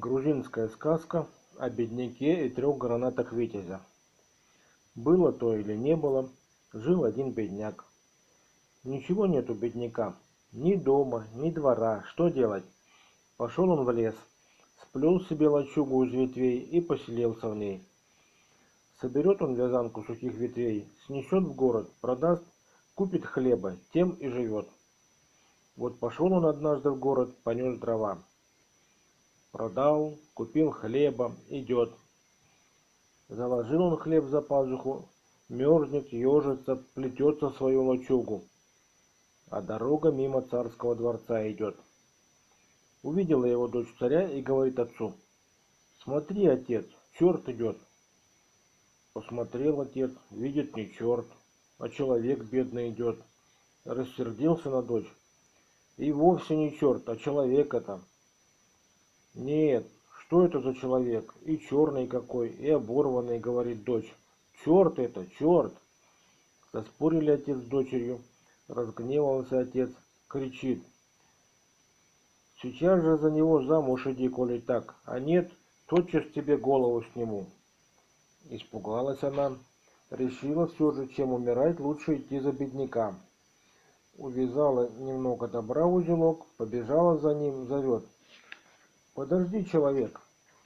Грузинская сказка о бедняке и трех гранатах витязя. Было то или не было, жил один бедняк. Ничего нет у бедняка, ни дома, ни двора, что делать? Пошел он в лес, сплел себе лачугу из ветвей и поселился в ней. Соберет он вязанку сухих ветвей, снесет в город, продаст, купит хлеба, тем и живет. Вот пошел он однажды в город, понес дрова. Продал, купил хлеба, идет. Заложил он хлеб за пазуху, мерзнет, ежится, плетется в свою лачугу, а дорога мимо царского дворца идет. Увидела его дочь царя и говорит отцу: «Смотри, отец, черт идет». Посмотрел отец, видит, не черт, а человек бедный идет. Рассердился на дочь. И вовсе не черт, а человек это. Нет, что это за человек? И черный какой, и оборванный, говорит дочь. Черт это, черт! Заспорили отец с дочерью. Разгневался отец, кричит: сейчас же за него замуж иди, коли так, а нет, тотчас тебе голову сниму. Испугалась она, решила все же, чем умирать, лучше идти за бедняка. Увязала немного добра в узелок, побежала за ним, зовет: «Подожди, человек!»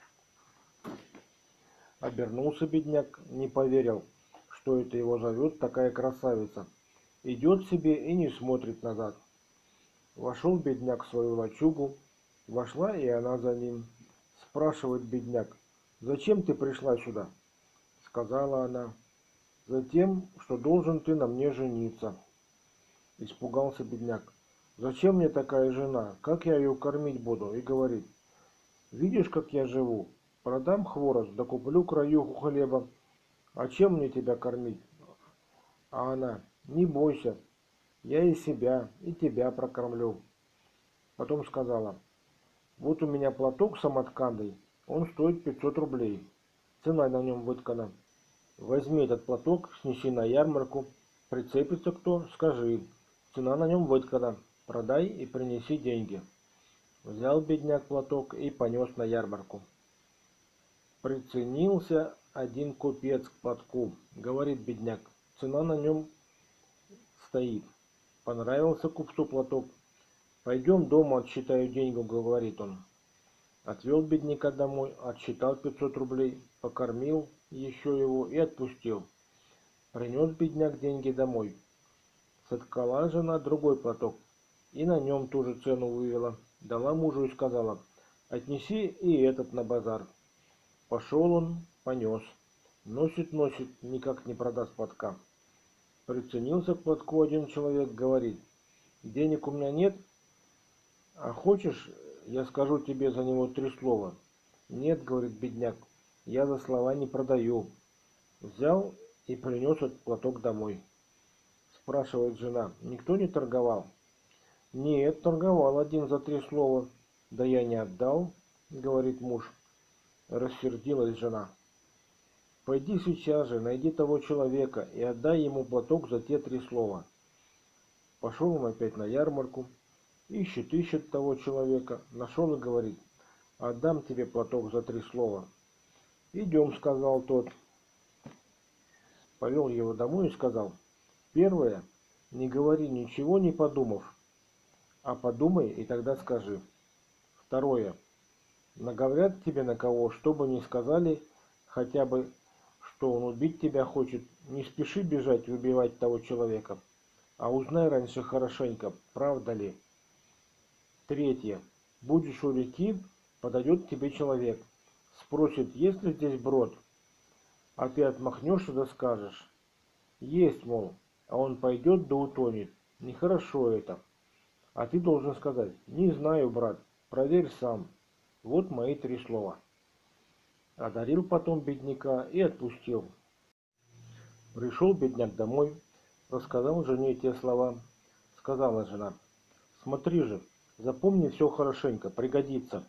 Обернулся бедняк, не поверил, что это его зовет такая красавица. Идет себе и не смотрит назад. Вошел бедняк в свою лачугу, вошла и она за ним. Спрашивает бедняк: «Зачем ты пришла сюда?» Сказала она: «Затем, что должен ты на мне жениться». Испугался бедняк: «Зачем мне такая жена? Как я ее кормить буду?» И говорит: «Видишь, как я живу? Продам хворост, да куплю краюху хлеба. А чем мне тебя кормить?» А она: «Не бойся, я и себя, и тебя прокормлю». Потом сказала: «Вот у меня платок самотканный, он стоит 500 рублей. Цена на нем выткана. Возьми этот платок, снеси на ярмарку. Прицепится кто, скажи. Цена на нем выткана. Продай и принеси деньги». Взял бедняк платок и понес на ярмарку. Приценился один купец к платку. Говорит бедняк: цена на нем стоит. Понравился купцу платок. «Пойдем дома, отсчитаю деньги», говорит он. Отвел бедняка домой, отсчитал 500 рублей, покормил еще его и отпустил. Принес бедняк деньги домой. Соткала жена другой платок и на нем ту же цену вывела. Дала мужу и сказала: «Отнеси и этот на базар». Пошел он, понес. Носит, никак не продаст платка. Приценился к платку один человек, говорит: «Денег у меня нет, а хочешь, я скажу тебе за него 3 слова?» «Нет, — говорит бедняк, — я за слова не продаю». Взял и принес этот платок домой. Спрашивает жена: «Никто не торговал?» «Нет, торговал один за 3 слова». «Да я не отдал», — говорит муж. Рассердилась жена. «Пойди сейчас же, найди того человека и отдай ему платок за те 3 слова». Пошел он опять на ярмарку, ищет того человека, нашел и говорит: «Отдам тебе платок за 3 слова». «Идем», — сказал тот. Повел его домой и сказал: «Первое, не говори ничего, не подумав, а подумай и тогда скажи. Второе, наговорят тебе на кого, что бы ни сказали, хотя бы, что он убить тебя хочет, не спеши бежать и убивать того человека, а узнай раньше хорошенько, правда ли. Третье, будешь у реки, подойдет к тебе человек, спросит, есть ли здесь брод, а ты отмахнешься да скажешь: есть, мол, а он пойдет да утонет. Нехорошо это. А ты должен сказать: не знаю, брат, проверь сам. Вот мои 3 слова». Одарил потом бедняка и отпустил. Пришел бедняк домой, рассказал жене те слова. Сказала жена: «Смотри же, запомни все хорошенько, пригодится.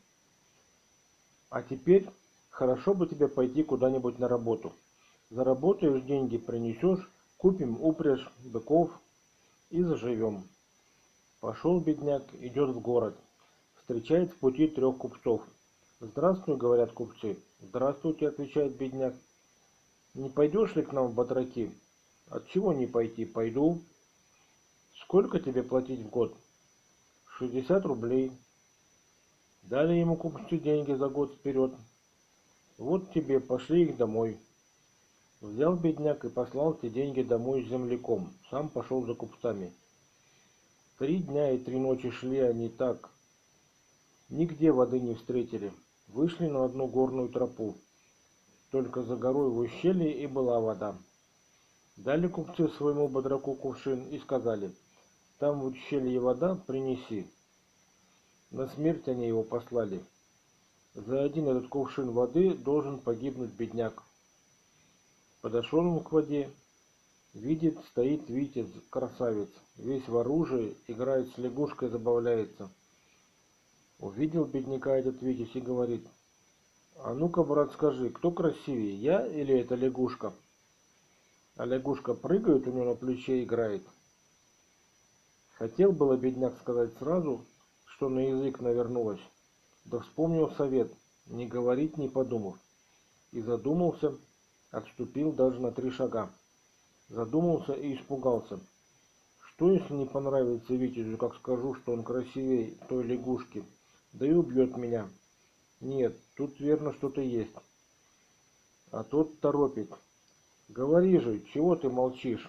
А теперь хорошо бы тебе пойти куда-нибудь на работу. Заработаешь деньги, принесешь, купим упряжь, быков и заживем». Пошел бедняк, идет в город. Встречает в пути 3 купцов. «Здравствуй», — говорят купцы. «Здравствуйте», — отвечает бедняк. «Не пойдешь ли к нам в батраки?» «Отчего не пойти? Пойду». «Сколько тебе платить в год?» 60 рублей. Дали ему купцы деньги за год вперед. «Вот тебе, пошли их домой». Взял бедняк и послал те деньги домой с земляком. Сам пошел за купцами. 3 дня и 3 ночи шли они так. Нигде воды не встретили. Вышли на одну горную тропу. Только за горой в ущелье и была вода. Дали купцы своему бодраку кувшин и сказали: «Там в ущелье вода, принеси». На смерть они его послали. За один этот кувшин воды должен погибнуть бедняк. Подошел он к воде, видит, стоит Витязь, красавец, весь в оружии, играет с лягушкой, забавляется. Увидел бедняка этот Витязь и говорит: «А ну-ка, брат, скажи, кто красивее, я или эта лягушка?» А лягушка прыгает у него на плече, играет. Хотел было бедняк сказать сразу, что на язык навернулось, да вспомнил совет, не говорить, не подумав, и задумался, отступил даже на 3 шага. Задумался и испугался. Что, если не понравится Витязю, как скажу, что он красивее той лягушки, да и убьет меня? Нет, тут верно что-то есть. А тот торопит. «Говори же, чего ты молчишь?»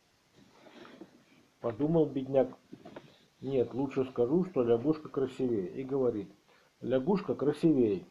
Подумал бедняк. Нет, лучше скажу, что лягушка красивее. И говорит: «Лягушка красивее».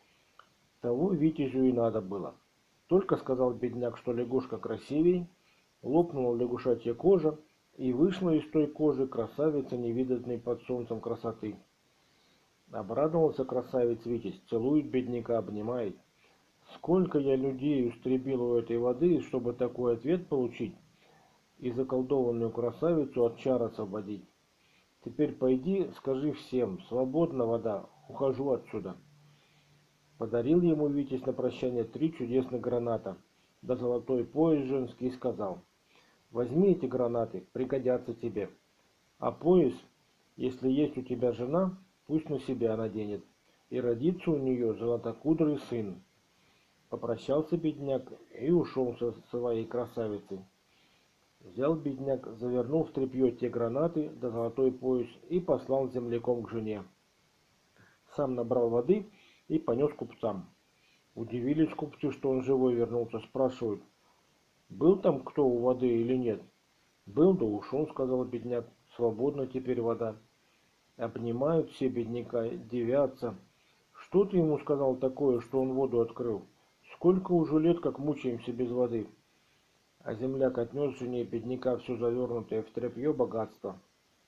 Того Витязю и надо было. Только сказал бедняк, что лягушка красивей, лопнула лягушачья кожа, и вышла из той кожи красавица, невиданной под солнцем красоты. Обрадовался красавец Витязь, целует бедняка, обнимает. «Сколько я людей истребил у этой воды, чтобы такой ответ получить и заколдованную красавицу от чар освободить. Теперь пойди, скажи всем: свободна вода, ухожу отсюда». Подарил ему Витязь на прощание 3 чудесных граната, да золотой пояс женский, и сказал: «Возьми эти гранаты, пригодятся тебе. А пояс, если есть у тебя жена, пусть на себя наденет, и родится у нее золотокудрый сын». Попрощался бедняк и ушел со своей красавицей. Взял бедняк, завернул в тряпье те гранаты да золотой пояс и послал земляком к жене. Сам набрал воды и понес купцам. Удивились купцы, что он живой вернулся, спрашивают: «Был там кто у воды или нет?» «Был, да ушел», — сказал бедняк, — «свободна теперь вода». Обнимают все бедняка, дивятся. «Что ты ему сказал такое, что он воду открыл? Сколько уже лет, как мучаемся без воды?» А земляк отнес жене бедняка все завернутое в тряпье богатство.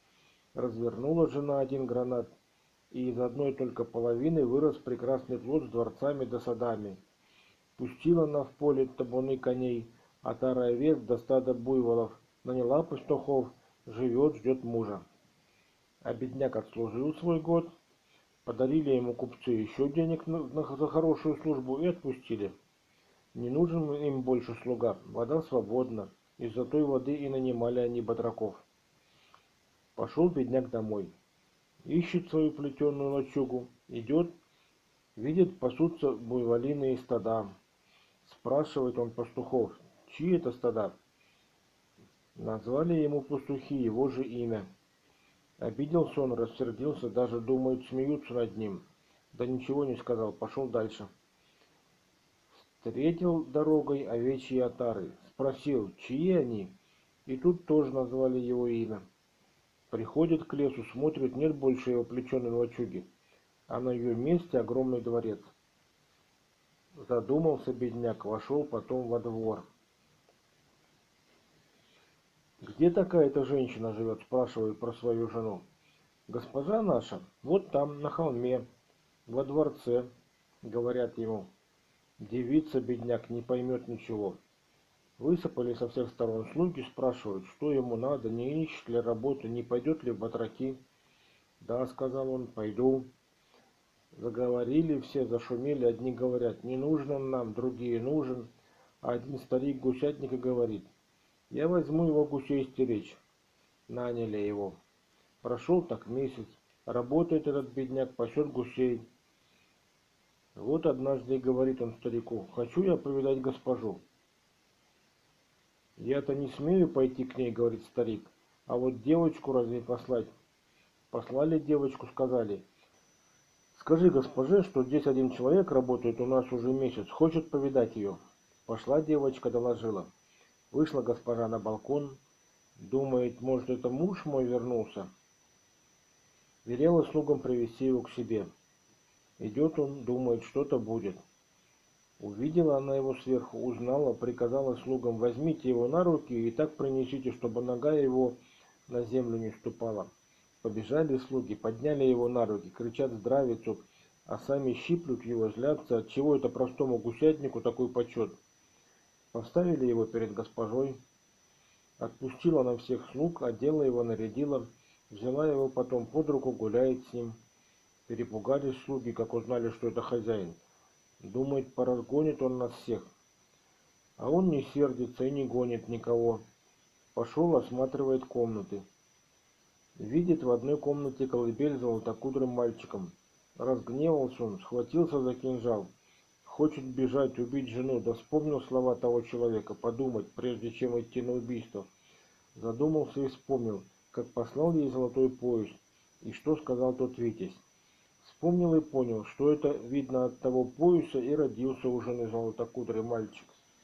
Развернула жена один гранат, и из одной только половины вырос прекрасный плод с дворцами да садами. Пустила она в поле табуны коней, отара овец до стада буйволов, наняла пастухов, живет, ждет мужа. А бедняк отслужил свой год, подарили ему купцы еще денег за хорошую службу и отпустили. Не нужен им больше слуга, вода свободна, из-за той воды и нанимали они батраков. Пошел бедняк домой. Ищет свою плетеную лачугу, идет, видит, пасутся буйволиные стада. Спрашивает он пастухов: «Чьи это стада?» Назвали ему пастухи его же имя. Обиделся он, рассердился, даже, думает, смеются над ним. Да ничего не сказал, пошел дальше. Встретил дорогой овечьи отары, спросил, чьи они, и тут тоже назвали его имя. Приходит к лесу, смотрит, нет больше его плетеной лачуги, а на ее месте огромный дворец. Задумался бедняк, вошел потом во двор. «Где такая-то женщина живет?» — спрашивает про свою жену. «Госпожа наша, вот там, на холме, во дворце», — говорят ему. Девица, бедняк, не поймет ничего. Высыпали со всех сторон слуги, спрашивают, что ему надо, не ищет ли работы, не пойдет ли в батраки. «Да», — сказал он, — «пойду». Заговорили все, зашумели, одни говорят: «Не нужен он нам», другие: «Нужен». А один старик гусятник и говорит: «Я возьму его гусей стеречь». Наняли его. Прошел так месяц. Работает этот бедняк, пасет гусей. Вот однажды и говорит он старику: «Хочу я повидать госпожу». «Я-то не смею пойти к ней, — говорит старик, — а вот девочку разве послать?» Послали девочку, сказали: «Скажи госпоже, что здесь один человек работает у нас уже месяц, хочет повидать ее». Пошла девочка, доложила. Вышла госпожа на балкон, думает, может, это муж мой вернулся. Велела слугам привести его к себе. Идет он, думает, что-то будет. Увидела она его сверху, узнала, приказала слугам: возьмите его на руки и так принесите, чтобы нога его на землю не ступала. Побежали слуги, подняли его на руки, кричат здравицу, а сами щиплют его, злятся, отчего это простому гусятнику такой почет. Поставили его перед госпожой, отпустила на всех слуг, одела его, нарядила, взяла его потом под руку, гуляет с ним. Перепугались слуги, как узнали, что это хозяин. Думает, поразгонит он нас всех. А он не сердится и не гонит никого. Пошел, осматривает комнаты. Видит в одной комнате колыбель с золотокудрым мальчиком. Разгневался он, схватился за кинжал. Хочет бежать, убить жену, да вспомнил слова того человека, подумать, прежде чем идти на убийство. Задумался и вспомнил, как послал ей золотой пояс, и что сказал тот Витязь. Вспомнил и понял, что это, видно, от того пояса и родился у жены золотокудрый мальчик.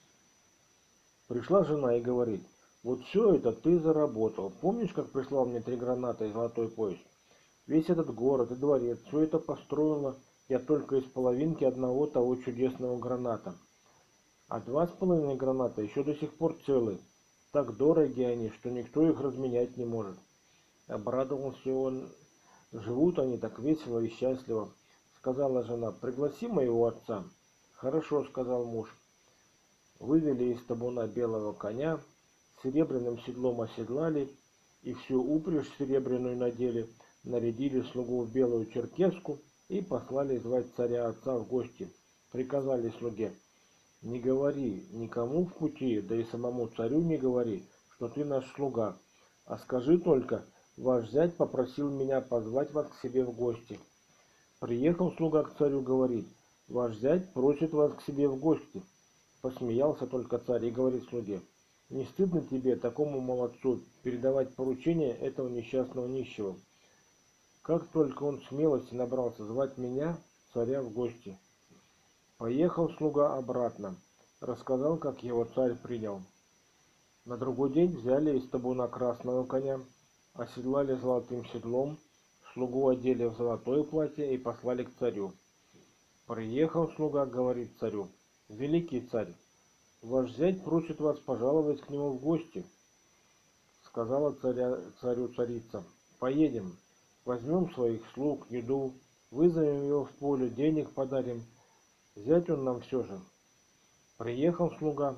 Пришла жена и говорит: вот все это ты заработал. Помнишь, как прислал мне 3 гранаты и золотой пояс? Весь этот город и дворец, все это построила я только из половинки одного того чудесного граната. А 2,5 граната еще до сих пор целы. Так дороги они, что никто их разменять не может. Обрадовался он. Живут они так весело и счастливо. Сказала жена: пригласи моего отца. Хорошо, сказал муж. Вывели из табуна белого коня, серебряным седлом оседлали и всю упряжь серебряную надели, нарядили слугу в белую черкеску и послали звать царя отца в гости. Приказали слуге: не говори никому в пути, да и самому царю не говори, что ты наш слуга, а скажи только: ваш зять попросил меня позвать вас к себе в гости. Приехал слуга к царю, говорит: ваш зять просит вас к себе в гости. Посмеялся только царь и говорит слуге: не стыдно тебе, такому молодцу, передавать поручение этого несчастного нищего? Как только он смелости набрался звать меня, царя, в гости. Поехал слуга обратно, рассказал, как его царь принял. На другой день взяли из табуна красного коня, оседлали золотым седлом, слугу одели в золотое платье и послали к царю. Приехал слуга, говорит царю: великий царь, ваш зять просит вас пожаловать к нему в гости. Сказала царю царица: поедем, возьмем своих слуг, еду, вызовем его в поле, денег подарим. Зять он нам все же. Приехал слуга,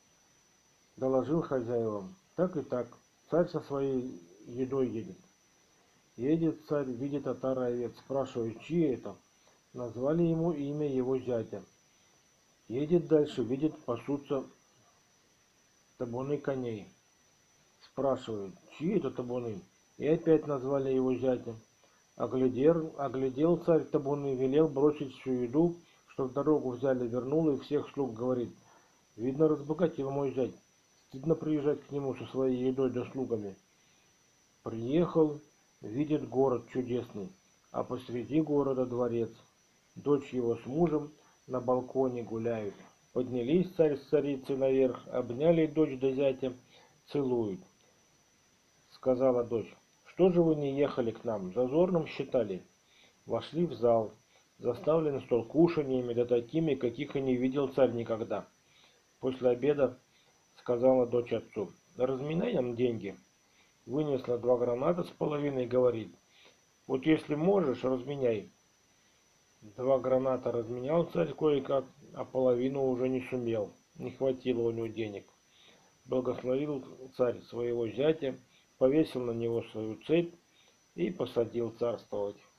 доложил хозяевам: так и так, царь со своей едой едет. Едет царь, видит отара овец, спрашивает, чьи это. Назвали ему имя его зятя. Едет дальше, видит, пасутся табуны коней. Спрашивает, чьи это табуны. И опять назвали его зятя. Оглядел царь табуны, велел бросить всю еду, что в дорогу взяли, вернул и всех слуг, говорит: видно, разбогател мой зять. Стыдно приезжать к нему со своей едой да слугами. Приехал, видит город чудесный, а посреди города дворец. Дочь его с мужем на балконе гуляют. Поднялись царь с царицей наверх, обняли дочь да зятя, целуют. Сказала дочь: что же вы не ехали к нам, зазорным считали? Вошли в зал, заставлен стол кушаньями, да такими, каких и не видел царь никогда. После обеда сказала дочь отцу: разменяй нам деньги. Вынесла 2 граната с половиной, говорит: вот если можешь, разменяй. 2 граната разменял царь кое-как, а половину уже не сумел, не хватило у него денег. Благословил царь своего зятя, повесил на него свою цепь и посадил царствовать.